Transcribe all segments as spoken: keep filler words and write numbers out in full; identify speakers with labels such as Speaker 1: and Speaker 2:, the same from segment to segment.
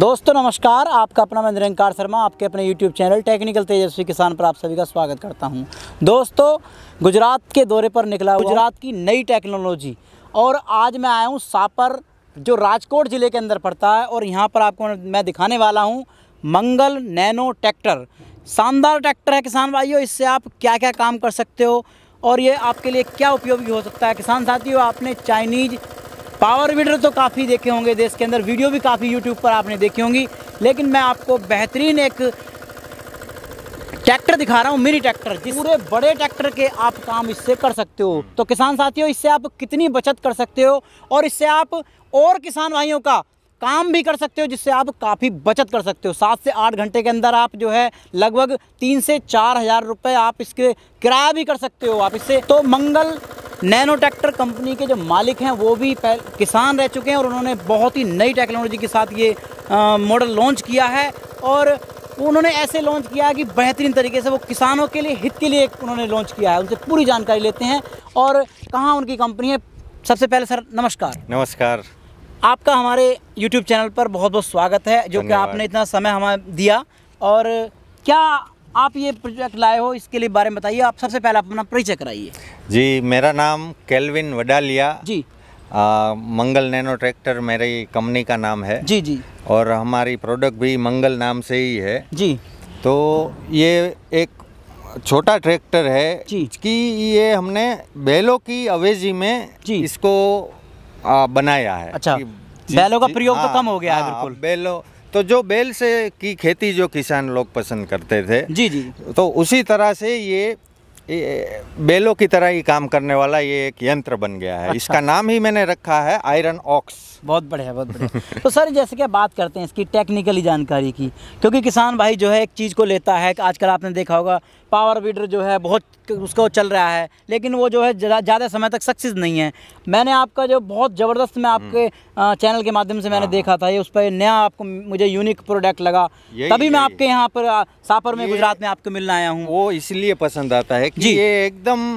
Speaker 1: दोस्तों नमस्कार, आपका अपना मैं निरंकार शर्मा आपके अपने यूट्यूब चैनल टेक्निकल तेजस्वी किसान पर आप सभी का स्वागत करता हूं। दोस्तों गुजरात के दौरे पर निकला हुआ गुजरात की नई टेक्नोलॉजी, और आज मैं आया हूं सापर जो राजकोट ज़िले के अंदर पड़ता है, और यहां पर आपको मैं दिखाने वाला हूं मंगल नैनो ट्रैक्टर। शानदार ट्रैक्टर है किसान भाइयों, इससे आप क्या क्या काम कर सकते हो और ये आपके लिए क्या उपयोगी हो सकता है। किसान साथियों, आपने चाइनीज़ पावर वीडर तो काफ़ी देखे होंगे देश के अंदर, वीडियो भी काफ़ी यूट्यूब पर आपने देखी होंगी, लेकिन मैं आपको बेहतरीन एक ट्रैक्टर दिखा रहा हूँ, मिनी ट्रैक्टर। पूरे बड़े ट्रैक्टर के आप काम इससे कर सकते हो। तो किसान साथियों, इससे आप कितनी बचत कर सकते हो और इससे आप और किसान भाइयों का काम भी कर सकते हो, जिससे आप काफ़ी बचत कर सकते हो। सात से आठ घंटे के अंदर आप जो है लगभग तीन से चार हज़ार रुपये आप इसके किराया भी कर सकते हो आप इससे। तो मंगल नैनो ट्रैक्टर कंपनी के जो मालिक हैं वो भी किसान रह चुके हैं, और उन्होंने बहुत ही नई टेक्नोलॉजी के साथ ये मॉडल लॉन्च किया है, और उन्होंने ऐसे लॉन्च किया है कि बेहतरीन तरीके से वो किसानों के लिए, हित के लिए उन्होंने लॉन्च किया है। उनसे पूरी जानकारी लेते हैं और कहाँ उनकी कंपनी है। सबसे पहले सर नमस्कार।
Speaker 2: नमस्कार,
Speaker 1: आपका हमारे यूट्यूब चैनल पर बहुत बहुत स्वागत है, जो कि आपने इतना समय हमें दिया। और क्या आप ये प्रोजेक्ट लाए हो, इसके लिए बारे में बताइए। आप सबसे पहले आप अपना परिचय कराइए।
Speaker 2: जी, मेरा नाम केल्विन वडालिया जी। आ, मंगल नैनो ट्रैक्टर मेरी कंपनी का नाम है जी जी और हमारी प्रोडक्ट भी मंगल नाम से ही है जी। तो ये एक छोटा ट्रैक्टर है जी कि ये हमने बैलों की अवेजी में जी इसको आ, बनाया है। अच्छा, बैलों का प्रयोग तो कम हो गया है बिल्कुल। बैलों तो जो बैल से की खेती जो किसान लोग पसंद करते थे जी जी, तो उसी तरह से ये, ये बैलों की तरह ही काम करने वाला ये एक यंत्र बन गया है। अच्छा। इसका नाम ही मैंने रखा है आयरन ऑक्स। बहुत बढ़िया, बहुत बढ़िया। तो सर जैसे कि बात करते हैं इसकी टेक्निकली जानकारी की, क्योंकि किसान भाई जो है एक चीज़ को लेता है, आजकल आपने देखा होगा पावर वीडर जो है बहुत उसको चल रहा है, लेकिन वो जो है ज़्यादा समय तक सक्सेस नहीं है। मैंने आपका जो बहुत ज़बरदस्त मैं आपके चैनल के माध्यम से मैंने देखा था, ये उस पर नया आपको मुझे यूनिक प्रोडक्ट लगा, तभी मैं आपके यहाँ पर सापर में गुजरात में आपको मिलने आया हूँ। वो इसलिए पसंद आता है कि ये एकदम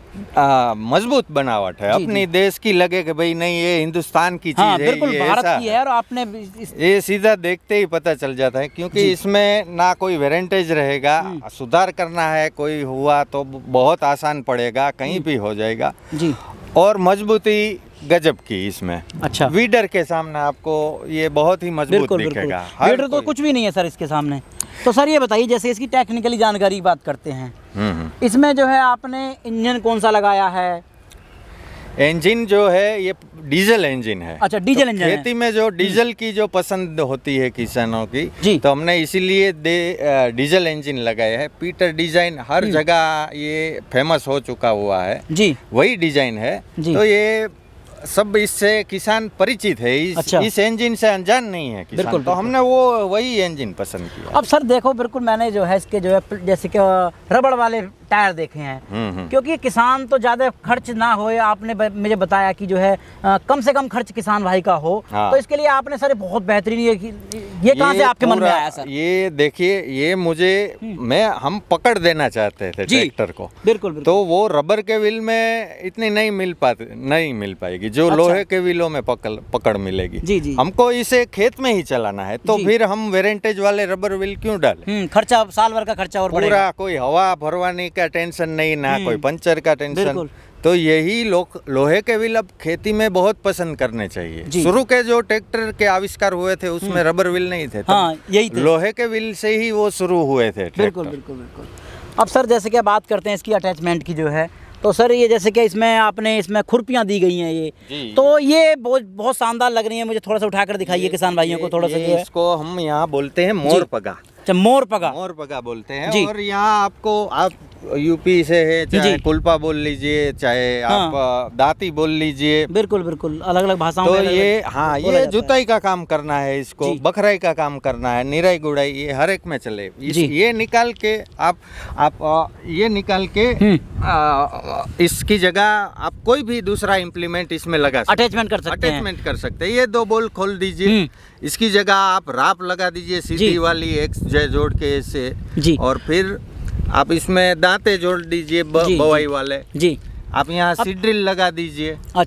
Speaker 2: मजबूत बनावट है, अपनी देश की लगे कि भाई नहीं ये हिंदुस्तान की चीज है, बिल्कुल भारत की है। और आपने ये सीधा देखते ही पता चल जाता है, क्योंकि इसमें ना कोई वेरेंटेज रहेगा, सुधार करना है कोई हुआ तो बहुत आसान पड़ेगा, कहीं भी हो जाएगा जी। और मजबूती गजब की इसमें। अच्छा, वीडर के सामने आपको ये बहुत ही मजबूत दिखेगा। वीडर तो कुछ भी नहीं है सर इसके सामने। तो सर ये बताइए, जैसे इसकी टेक्निकली जानकारी की बात करते हैं, इसमें जो है आपने इंजन कौन सा लगाया है? इंजन जो है ये डीजल इंजन है। अच्छा, डीजल इंजन। तो खेती में जो डीजल की जो पसंद होती है किसानों की जी, तो हमने इसीलिए दे डीजल इंजन लगाया है। पीटर डिजाइन हर जगह ये फेमस हो चुका हुआ है जी, वही डिजाइन है। तो ये सब इससे किसान परिचित है, इस, अच्छा। इस इंजन से अनजान नहीं है किसान। बिल्कुल, तो बिल्कुल। हमने वो वही इंजन पसंद किया। अब सर देखो, बिल्कुल मैंने जो है इसके जो है जैसे कि रबड़ वाले टायर देखे हैं, क्योंकि किसान तो ज़्यादा खर्च ना होए, आपने मुझे बताया कि जो है आ, कम से कम खर्च किसान भाई का हो। हाँ। तो इसके लिए आपने सर बहुत बेहतरीन ये ये कहाँ से आपके मन में आया सर? ये देखिए, ये मुझे मैं हम पकड़ देना चाहते थे ट्रैक्टर को। बिल्कुल, तो वो रबर के व्हील में इतनी नहीं मिल पाती नहीं मिल पाएगी जो अच्छा। लोहे के व्हीलों में पकड़ पकड़ मिलेगी जी जी। हमको इसे खेत में ही चलाना है, तो फिर हम वेरेंटेज वाले रबर व्हील क्यों डालें? खर्चा साल भर का खर्चा और पूरा, कोई हवा भरवाने का टेंशन नहीं, ना कोई पंचर का टेंशन। तो यही लोग लोहे के व्हील अब खेती में बहुत पसंद करने चाहिए। शुरू के जो ट्रैक्टर के आविष्कार हुए थे उसमें रबर व्हील नहीं थे, हाँ, यही थे। लोहे के व्हील से ही वो शुरू हुए थे। बिल्कुल बिल्कुल बिल्कुल। अब सर जैसे कि बात करते हैं इसकी अटैचमेंट की जो है, तो सर ये जैसे कि इसमें आपने इसमें खुरपियाँ दी गई हैं ये, तो ये बहुत बहुत शानदार लग रही है मुझे। थोड़ा सा उठाकर दिखाइए किसान भाइयों को थोड़ा सा। इसको हम यहाँ बोलते हैं मोर पगा। मोर पगा मोर पगा बोलते हैं। और यहाँ आपको, आप यूपी से है, चाहे कुल्पा बोल लीजिए, चाहे हाँ। आप दाती बोल लीजिए, बिल्कुल बिल्कुल अलग अलग भाषाओं में। तो ये हाँ, ये जुताई का काम करना है इसको, बखराई का काम करना है, निराई गुड़ाई, ये हर एक में चले। इस, ये निकाल के आप आप ये निकाल के आ, इसकी जगह आप कोई भी दूसरा इम्प्लीमेंट इसमें लगा सकते, अटैचमेंट कर सकते हैं अटैचमेंट कर सकते हैं। ये दो बोल खोल दीजिए, इसकी जगह आप राप लगा दीजिए सीधी वाली, एक जय जोड़ के इससे, और फिर आप इसमें दांते जोड़ दीजिए बवाई वाले जी। आप यहाँ सीड्रिल लगा दीजिए। अच्छा,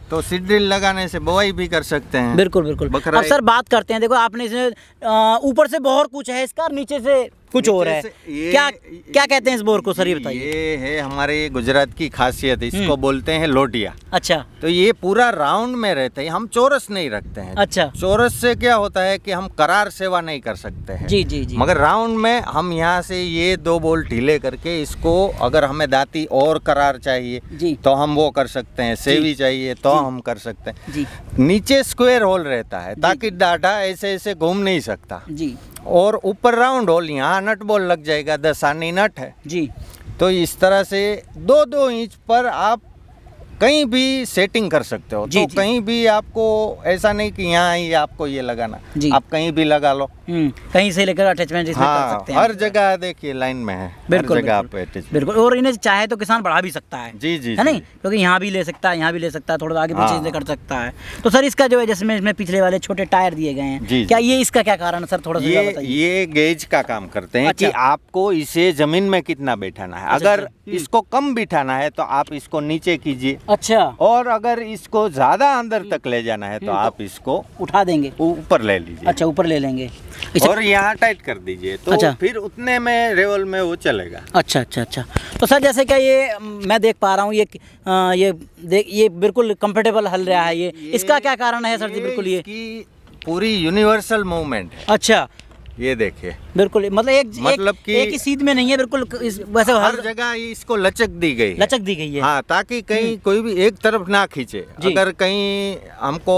Speaker 2: तो सीड ड्रिल लगाने से बुआई भी कर सकते हैं।
Speaker 1: बिल्कुल बिल्कुल। अब सर बात करते हैं, देखो आपने इसमें ऊपर से बहुत कुछ है इसका, नीचे से कुछ और है, क्या क्या कहते हैं इस बोर को सर, ये बताइए।
Speaker 2: ये है हमारे गुजरात की खासियत, इसको बोलते हैं लोटिया।
Speaker 1: अच्छा।
Speaker 2: तो ये पूरा राउंड में रहते हैं, हम चौरस नहीं रखते हैं।
Speaker 1: अच्छा।
Speaker 2: चौरस से क्या होता है कि हम करार सेवा नहीं कर सकते हैं।
Speaker 1: जी जी जी।
Speaker 2: मगर राउंड में हम यहाँ से ये दो बोल ढीले करके इसको, अगर हमें दाती और करार चाहिए जी तो हम वो कर सकते हैं, सेवी चाहिए तो हम कर सकते हैं जी। नीचे स्क्वायर होल रहता है ताकि डाटा ऐसे ऐसे घूम नहीं सकता जी, और ऊपर राउंड होल, यहाँ नट बोल लग जाएगा, दस आनी नट है जी। तो इस तरह से दो दो इंच पर आप कहीं भी सेटिंग कर सकते हो। तो कहीं भी आपको ऐसा नहीं कि यहाँ ही आपको ये लगाना, आप कहीं भी लगा लो,
Speaker 1: कहीं से लेकर अटैचमेंट इसमें
Speaker 2: हाँ,
Speaker 1: कर सकते हैं।
Speaker 2: हर जगह देखिए लाइन में है,
Speaker 1: बिल्कुल
Speaker 2: हर जगह
Speaker 1: बिल्कुल, बिल्कुल। और इन्हें चाहे तो किसान बढ़ा भी सकता है
Speaker 2: जी जी,
Speaker 1: है नहीं, क्योंकि यहाँ भी ले सकता है, यहाँ भी ले सकता है, थोड़ा आगे पीछे से कर सकता है। तो सर इसका जो है, जिसमें इसमें पिछले वाले छोटे टायर दिए गए हैं, क्या ये इसका क्या कारण है सर, थोड़ा सा
Speaker 2: बताइए। ये गेज का काम करते हैं कि आपको इसे जमीन में कितना बैठाना है। अगर इसको कम बिठाना है तो आप इसको नीचे कीजिए।
Speaker 1: अच्छा।
Speaker 2: और अगर इसको ज्यादा अंदर तक ले जाना है तो आप इसको
Speaker 1: उठा देंगे,
Speaker 2: ऊपर ले लीजिए।
Speaker 1: अच्छा, ऊपर ले लेंगे
Speaker 2: और यहाँ टाइट कर दीजिए तो अच्छा, फिर उतने में लेवल में वो चलेगा।
Speaker 1: अच्छा अच्छा अच्छा। तो सर जैसे क्या ये मैं देख पा रहा हूँ, ये आ, ये देख ये बिल्कुल कंफर्टेबल हल रहा है, ये, ये इसका क्या कारण है सर जी? बिल्कुल ये
Speaker 2: पूरी यूनिवर्सल मूवमेंट है।
Speaker 1: अच्छा,
Speaker 2: ये देखिए
Speaker 1: बिल्कुल, मतलब एक
Speaker 2: मतलब
Speaker 1: एक, एक ही सीध में नहीं है, बिल्कुल इस, वैसे
Speaker 2: हर जगह इसको लचक दी गई है,
Speaker 1: लचक दी गई है
Speaker 2: हाँ, ताकि कहीं कोई भी एक तरफ ना खींचे। अगर कहीं हमको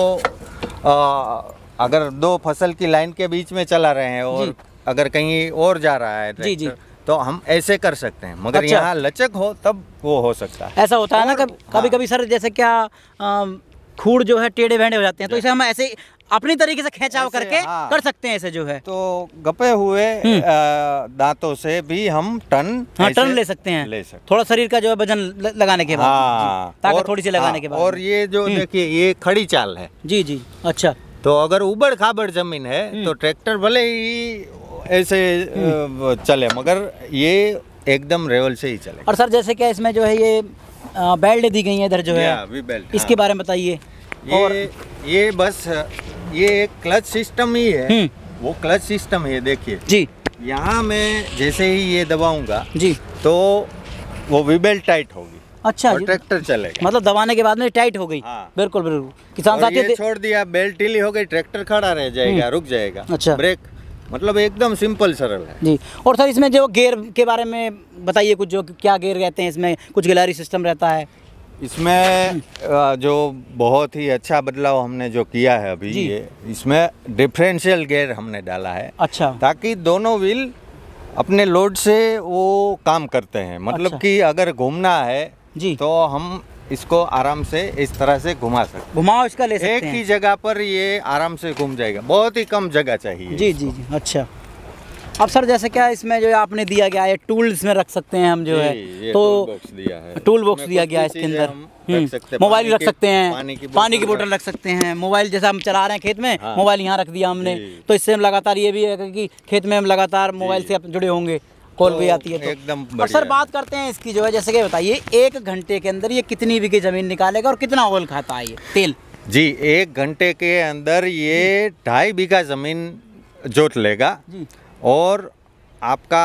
Speaker 2: आ, अगर दो फसल की लाइन के बीच में चला रहे हैं और अगर कहीं और जा रहा है जी जी, तो हम ऐसे कर सकते हैं, मगर अच्छा, यहाँ लचक हो तब वो हो सकता है।
Speaker 1: ऐसा होता है ना कभी हाँ, कभी कभी सर, जैसे क्या खूड़ जो है टेढ़े भेड़े हो जाते हैं, तो इसे हम ऐसे अपनी तरीके से खिंचाव करके हाँ, कर सकते हैं ऐसे जो है।
Speaker 2: तो गपे हुए दांतों से भी हम टन
Speaker 1: हाँ, टन ले सकते हैं, ले सकते। थोड़ा शरीर का जो है वजन लगाने के बाद हाँ, ताकत थोड़ी सी लगाने के बाद।
Speaker 2: और ये जो देखिए ये खड़ी चाल है जी
Speaker 1: जी। अच्छा।
Speaker 2: तो अगर उबड़ खाबड़ जमीन है तो ट्रैक्टर भले ही ऐसे चले, मगर ये एकदम लेवल से ही चले।
Speaker 1: और सर जैसे क्या इसमें जो है ये बेल्ट दी गई है इधर जो है,
Speaker 2: बेल्ट,
Speaker 1: इसके बारे में बताइए।
Speaker 2: और ये बस ये एक क्लच सिस्टम ही है, वो क्लच सिस्टम है, देखिए जी। यहाँ मैं जैसे ही ये दबाऊंगा जी तो वो वी बेल्ट टाइट होगी।
Speaker 1: अच्छा,
Speaker 2: और ट्रैक्टर चलेगा,
Speaker 1: मतलब दबाने के बाद में टाइट हो गई। हाँ। बिल्कुल बिल्कुल। किसान साथी
Speaker 2: छोड़ दिया, बेल्ट ढीली हो गई, ट्रैक्टर खड़ा रह जाएगा, रुक जाएगा। अच्छा। ब्रेक मतलब एकदम सिंपल सरल है जी।
Speaker 1: और सर इसमें जो गियर के बारे में बताइए कुछ, जो क्या गियर रहते हैं इसमें, कुछ गिलारी सिस्टम रहता है
Speaker 2: इसमें। जो बहुत ही अच्छा बदलाव हमने जो किया है अभी ये, इसमें डिफरेंशियल गियर हमने डाला है।
Speaker 1: अच्छा।
Speaker 2: ताकि दोनों व्हील अपने लोड से वो काम करते हैं, मतलब अच्छा, कि अगर घूमना है जी तो हम इसको आराम से इस तरह से घुमा सकते,
Speaker 1: घुमाओ इसका ले सकते
Speaker 2: एक हैं। ही जगह पर ये आराम से घूम जाएगा, बहुत ही कम जगह चाहिए
Speaker 1: जी जी जी। अच्छा। अब सर जैसे क्या इसमें जो आपने दिया गया है टूल्स में रख सकते हैं हम जो है, तो
Speaker 2: टूल बॉक्स दिया है,
Speaker 1: टूल बॉक्स दिया गया है इसके अंदर, मोबाइल रख सकते हैं, पानी की, पानी की बोतल रख सकते हैं, मोबाइल जैसे हम चला रहे हैं खेत में, हाँ, मोबाइल यहाँ रख दिया हमने, तो इससे हम लगातार ये भी है कि खेत में हम लगातार मोबाइल से जुड़े होंगे, कॉल भी आती है तो
Speaker 2: एकदम।
Speaker 1: और सर बात करते हैं इसकी जो है, जैसे कि बताइए एक घंटे के अंदर ये कितनी बीघे जमीन निकालेगा और कितना ऑयल खाता है ये तेल?
Speaker 2: जी, एक घंटे के अंदर ये ढाई बीघा जमीन जोत लेगा और आपका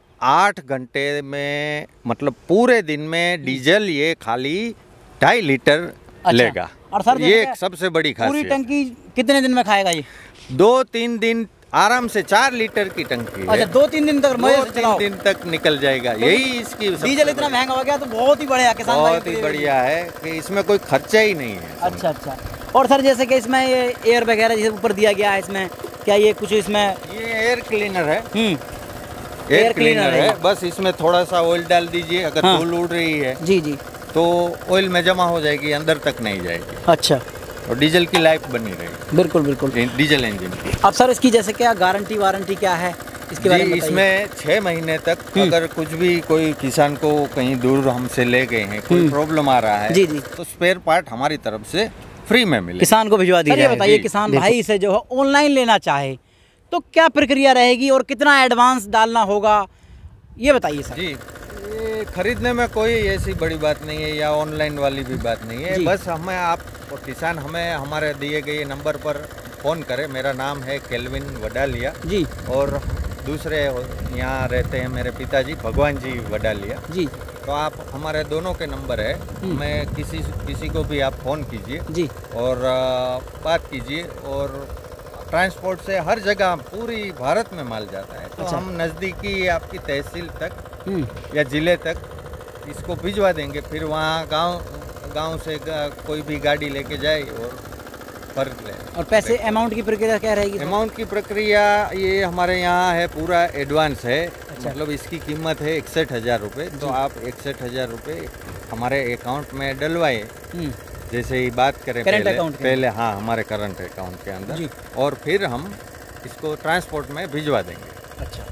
Speaker 2: आठ घंटे में, मतलब पूरे दिन में डीजल ये खाली ढाई लीटर अच्छा, लेगा। और सर ये एक सबसे बड़ी खासियत।
Speaker 1: पूरी टंकी कितने दिन में खाएगा ये?
Speaker 2: दो तीन दिन आराम से, चार लीटर की टंकी
Speaker 1: अच्छा, दो तीन दिन तक
Speaker 2: दो तीन दिन तक निकल जाएगा। तो यही इसकी
Speaker 1: डीजल इतना महंगा हो गया तो बहुत ही बढ़िया किसान भाई,
Speaker 2: बहुत ही बढ़िया है कि इसमें कोई खर्चा ही नहीं है।
Speaker 1: अच्छा अच्छा। और सर जैसे कि इसमें ये एयर वगैरह जैसे ऊपर दिया गया है, इसमें क्या ये कुछ इसमें
Speaker 2: ये एयर क्लीनर है, एयर क्लीनर है, बस इसमें थोड़ा सा ऑयल डाल दीजिए, अगर
Speaker 1: हाँ,
Speaker 2: धूल उड़ रही है
Speaker 1: जी जी
Speaker 2: तो ऑयल में जमा हो जाएगी, अंदर तक नहीं जाएगी।
Speaker 1: अच्छा।
Speaker 2: और डीजल की लाइफ बनी रहेगी।
Speaker 1: बिल्कुल बिल्कुल,
Speaker 2: डीजल इंजन की।
Speaker 1: अब सर इसकी जैसे क्या गारंटी वारंटी क्या है इसके बारे में?
Speaker 2: इसमें छः महीने तक अगर कुछ भी कोई किसान को कहीं दूर हमसे ले गए हैं, कोई प्रॉब्लम आ रहा है जी जी, तो स्पेयर पार्ट हमारी तरफ से फ्री में मिले,
Speaker 1: किसान को भिजवा दीजिए। ये बताइए किसान भाई इसे जो है ऑनलाइन लेना चाहे तो क्या प्रक्रिया रहेगी और कितना एडवांस डालना होगा, ये बताइए सर।
Speaker 2: जी, ये खरीदने में कोई ऐसी बड़ी बात नहीं है या ऑनलाइन वाली भी बात नहीं है, बस हमें आप किसान हमें हमारे दिए गए नंबर पर फ़ोन करें। मेरा नाम है केल्विन वडालिया जी, और दूसरे यहाँ रहते हैं मेरे पिताजी भगवान जी वडालिया जी। तो आप हमारे दोनों के नंबर है, मैं किसी किसी को भी आप फ़ोन कीजिए जी और आ, बात कीजिए। और ट्रांसपोर्ट से हर जगह पूरी भारत में माल जाता है, तो अच्छा। हम नज़दीकी आपकी तहसील तक या ज़िले तक इसको भिजवा देंगे, फिर वहाँ गांव गांव से गा, कोई भी गाड़ी लेके जाए और फर्क ले। और पैसे अमाउंट की प्रक्रिया क्या रहेगी? अमाउंट की प्रक्रिया ये हमारे यहाँ है, पूरा एडवांस है। अच्छा। मतलब इसकी कीमत है इकसठ हज़ार रुपये, तो आप इकसठ हज़ार रुपये हमारे अकाउंट में डलवाए। जैसे ही बात करें पहले, पहले हाँ हमारे करंट अकाउंट के अंदर, और फिर हम इसको ट्रांसपोर्ट में भिजवा देंगे। अच्छा,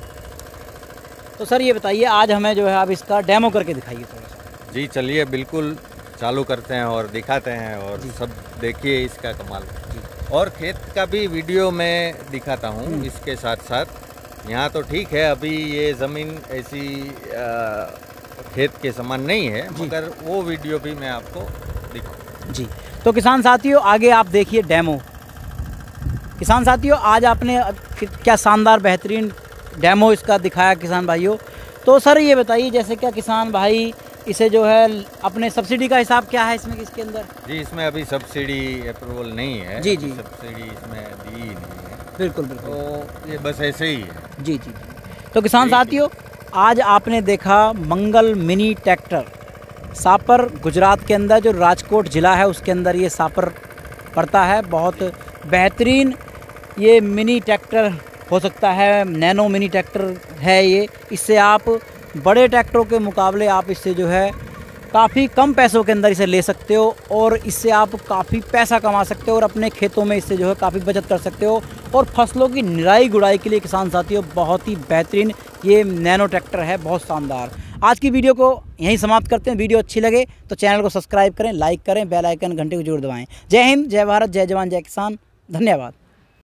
Speaker 2: तो सर ये बताइए आज हमें जो है आप इसका डेमो करके दिखाइए थोड़ा सा। जी चलिए, बिल्कुल चालू करते हैं और दिखाते हैं, और सब देखिए इसका कमाल। और खेत का भी वीडियो मैं दिखाता हूँ इसके साथ साथ। यहाँ तो ठीक है, अभी ये ज़मीन ऐसी आ, खेत के समान नहीं है, मगर वो वीडियो भी मैं आपको दिखाऊँ जी। तो किसान साथियों आगे आप देखिए डेमो। किसान साथियों आज आपने क्या शानदार बेहतरीन डेमो इसका दिखाया किसान भाइयों। तो सर ये बताइए, जैसे क्या किसान भाई इसे जो है अपने सब्सिडी का हिसाब क्या है इसमें, इसके अंदर? जी इसमें अभी सब्सिडी अप्रूवल नहीं है जी जी, सब्सिडी इसमें दी नहीं है। बिल्कुल बिल्कुल, तो ये बस ऐसे ही है जी जी। तो किसान साथियों आज आपने देखा मंगल मिनी ट्रैक्टर सापर, गुजरात के अंदर जो राजकोट ज़िला है उसके अंदर ये सापर पड़ता है। बहुत बेहतरीन ये मिनी ट्रैक्टर हो सकता है, नैनो मिनी ट्रैक्टर है ये। इससे आप बड़े ट्रैक्टरों के मुकाबले आप इससे जो है काफ़ी कम पैसों के अंदर इसे ले सकते हो, और इससे आप काफ़ी पैसा कमा सकते हो, और अपने खेतों में इससे जो है काफ़ी बचत कर सकते हो। और फसलों की निराई गुड़ाई के लिए किसान साथियों बहुत ही बेहतरीन ये नैनो ट्रैक्टर है, बहुत शानदार। आज की वीडियो को यहीं समाप्त करते हैं। वीडियो अच्छी लगे तो चैनल को सब्सक्राइब करें, लाइक करें, बेल आइकन घंटे को जरूर दबाएँ। जय हिंद, जय भारत, जय जवान, जय किसान। धन्यवाद।